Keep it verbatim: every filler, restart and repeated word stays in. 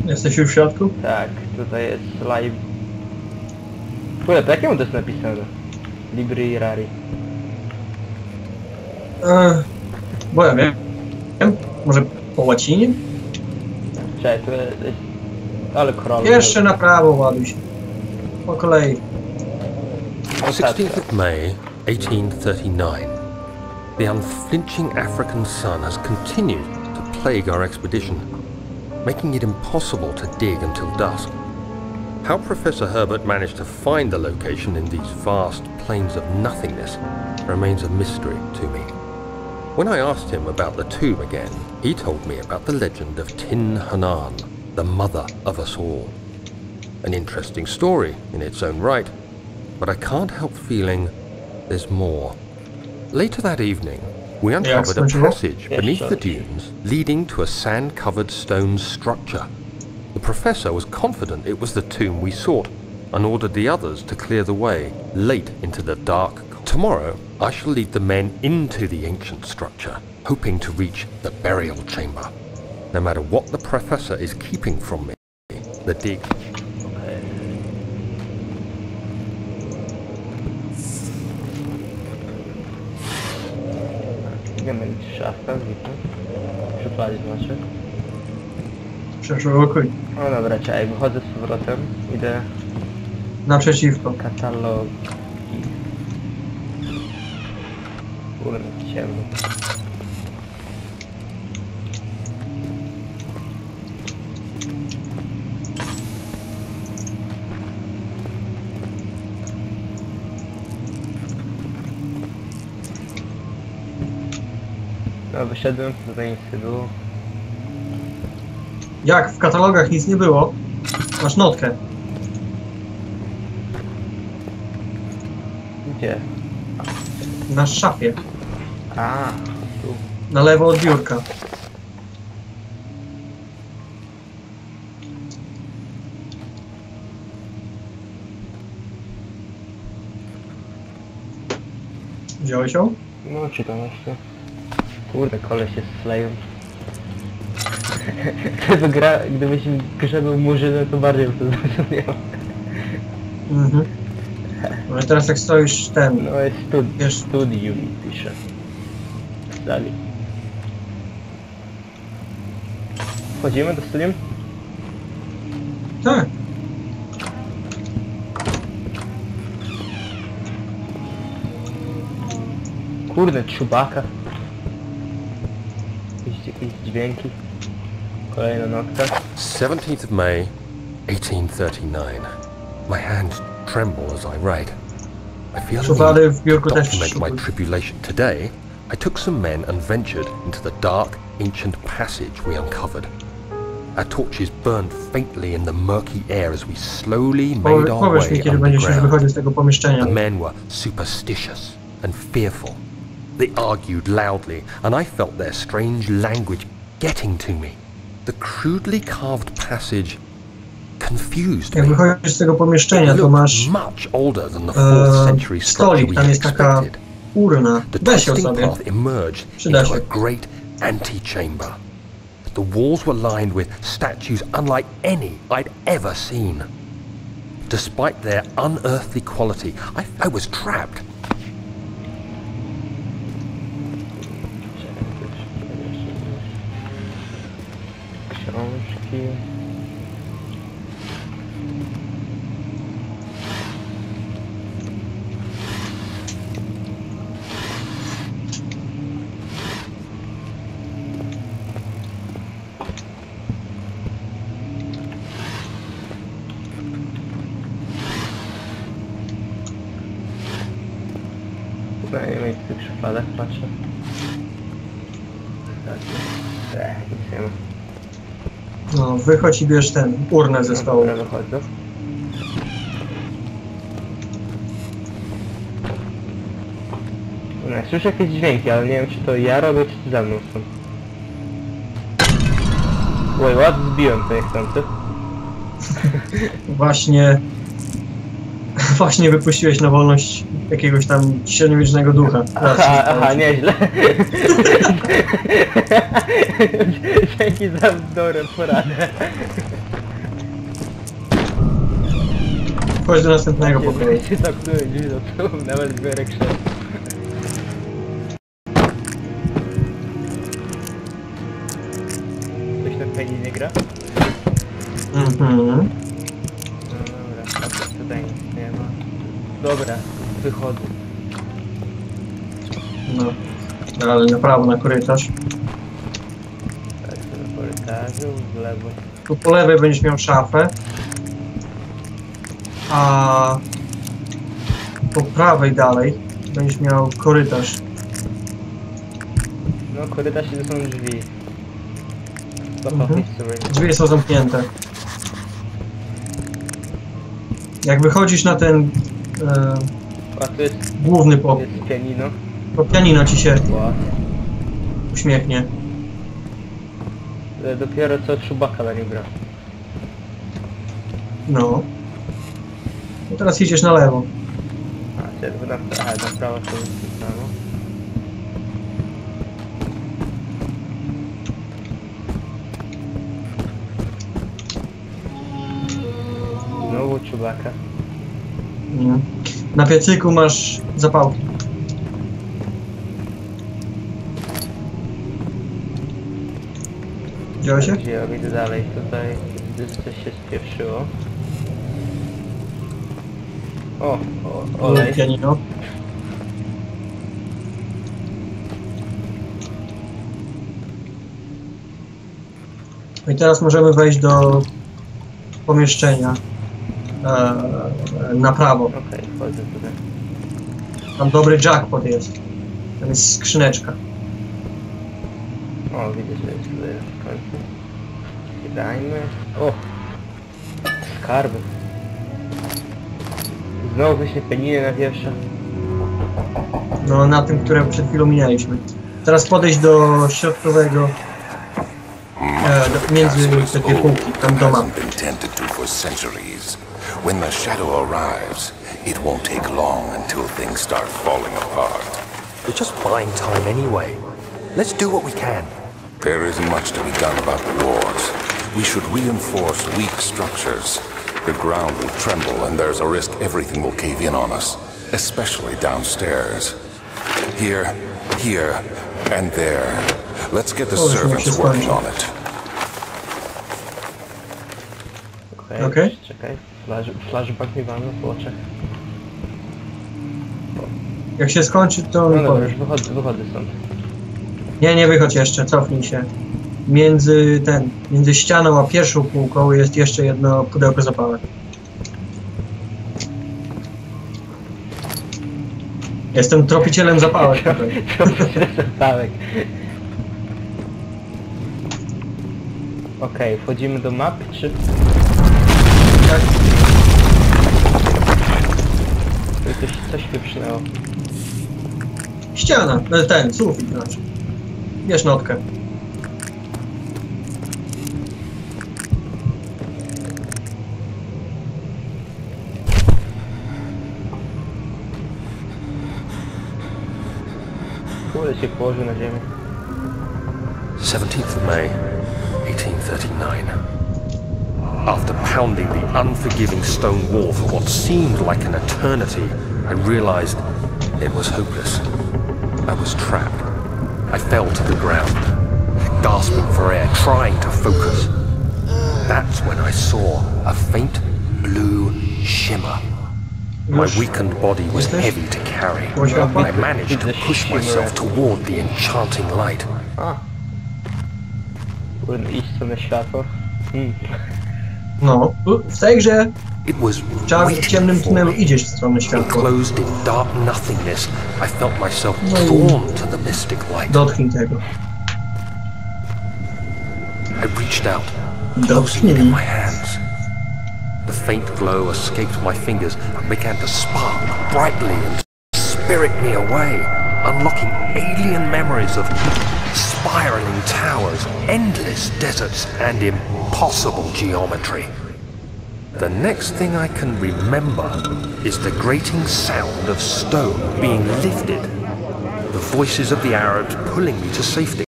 Jesteś już w środku? Tak, tutaj jest live... Kurde, to jakiemu to jest napisane? Libri Rari. Eee, bo ja wiem. Może po łacinie? Cześć, to jest... Ale korony. Jeszcze na prawo ładuj się. Po kolei. sixteenth of May, eighteen thirty-nine. The unflinching African sun has continued to plague our expedition, making it impossible to dig until dusk. How Professor Herbert managed to find the location in these vast plains of nothingness remains a mystery to me. When I asked him about the tomb again, he told me about the legend of Tin Hanan, the mother of us all. An interesting story in its own right, but I can't help feeling there's more. Later that evening, we uncovered a passage beneath the dunes leading to a sand-covered stone structure. The professor was confident it was the tomb we sought and ordered the others to clear the way late into the dark. Tomorrow, I shall lead the men into the ancient structure, hoping to reach the burial chamber. No matter what the professor is keeping from me, the dig... Idziemy mieć szafkę, widzę. Przykładzie znaczy. Przeszukuj. No dobra, czekaj, wychodzę z powrotem. Idę... Naprzeciwko. Katalog... Kurde, ciemno. No, wyszedłem, tutaj nic nie było. Jak w katalogach nic nie było, masz notkę. Gdzie? Na szafie. A, tu. Na lewo od biurka. Wziąłeś ją? No, czytam jeszcze. Kurde, koleś jest Slayem. Gdyby gra, gdybyś w grze był murzynem, to bardziej bym to zrozumiał. Mhm. Ale teraz jak stoisz ten... No jest studi Wiesz... studium pisze. Dalej. Wchodzimy do studium? Tak. Kurde, Chewbacca. Jakieś, jakieś dźwięki. Kolejna notka. seventeenth of May, eighteen thirty-nine. My hands tremble as I write. I feel Szuflady the w biurku need to też document my tribulation. Today, I took some men and ventured into the dark, ancient passage we uncovered. Our torches burned faintly in the murky air as we slowly made our Powiesz mi, way kiedy będziesz już underground. wychodził z tego pomieszczenia. The men were superstitious and fearful. They argued loudly, and I felt their strange language getting to me. The crudely carved passage confused Jak me. wychodzisz z tego pomieszczenia, It to looked masz much older than the fourth e, century structure stolik, we tam had jest taka expected. urna. The Weź ją twisting sobie. path emerged Przyda into się. a great antechamber. The walls were lined with statues unlike any I'd ever seen. Despite their unearthly quality, I, I was trapped. Książki. No nie wiem, w tych szufladach patrzę. Tak, tak, nic nie ma. No, wychodź i bierz ten urnę ze stołu. Dobra, wychodzę. No, ja słyszę jakieś dźwięki, ale nie wiem czy to ja robię, czy ty za mną są. Oj, ładnie zbiłem to niechcący. Właśnie... Właśnie wypuściłeś na wolność jakiegoś tam średniowiecznego ducha. Aha, aha, nieźle. Dzięki za wzorę, poradę. Chodź do następnego pokoju. Się zamknąłem drzwi do tyłu, nawet biorę krzesło. Ktoś na fajnie nie gra? Mhm. No dobra, a to tutaj nic nie ma. Dobra, wychodzę. No. Ale na prawo, na korytarz. Tak, to na korytarzu, w lewo. Tu po lewej będziesz miał szafę. A po prawej dalej będziesz miał korytarz. No korytarz i to są drzwi. Mhm. Drzwi są zamknięte. Jak wychodzisz na ten e, A tu jest, główny pokój, jest pianino. to pianino ci się Ła. uśmiechnie. E, Dopiero co Chewbacca na nim gra. No. I teraz idziesz na lewo. A, czerwony, na, aha, na prawo to jest to samo. Znowu Chewbacca. Mhm. Na piecyku masz zapałki. Widziałeś się? Gdzie ja idę dalej? Tutaj gdzieś coś się spieprzyło. O, o, olej. Pianino. I teraz możemy wejść do pomieszczenia e, na prawo. Okej, okay, wchodzę tutaj. Tam dobry jackpot jest. Tam jest skrzyneczka. O, widzę, że jest tutaj w końcu. Dajmy. O! Skarby. Znowu właśnie peniny na wierzchu. No na tym, które przed chwilą minęliśmy. Teraz podejść do środkowego e, do, między te dwie półki, tam do mapy. When the shadow arrives, it won't take long until things start falling apart. We're just buying time anyway. Let's do what we can. There isn't much to be done about the walls. We should reinforce weak structures. The ground will tremble and there's a risk everything will cave in on us, especially downstairs. Here, here, and there. Let's get the Oh, servants working on it. Okej, Okej. okay. Czekaj. Flash, flashback mi mamy w oczach. Jak się skończy, to No mi dobra, powiesz. już wychodzę, wychodzę stąd. Nie, nie wychodź jeszcze, cofnij się. Między ten, między ścianą a pierwszą półką jest jeszcze jedno pudełko zapałek. Jestem tropicielem zapałek tutaj. Zapałek. Okej, okay, wchodzimy do mapy, czy... Tak. Tu Coś, coś wyprzynęło. Ściana, e, ten, sufit znaczy. Bierz notkę. Kurde się położył na ziemię. seventeenth of May, eighteen thirty-nine. After pounding the unforgiving stone wall for what seemed like an eternity, I realized it was hopeless. I was trapped. I fell to the ground, gasping for air, trying to focus. That's when I saw a faint blue shimmer. My weakened body was heavy to carry. I managed to push myself toward the enchanting light. A! Kurde, iść co na światło. Hmm. No, w tej grze It was w czarnym, w ciemnym tunelu idziesz w stronę światła. enclosed in dark nothingness. I felt myself drawn to the mystic light. Dotknij tego. I reached out, closing it in my hands. The faint glow escaped my fingers and began to spark brightly and spirit me away, unlocking alien memories of spiraling towers, endless deserts, and impossible geometry. The next thing I can remember is the grating sound of stone being lifted, the voices of the Arabs pulling me to safety.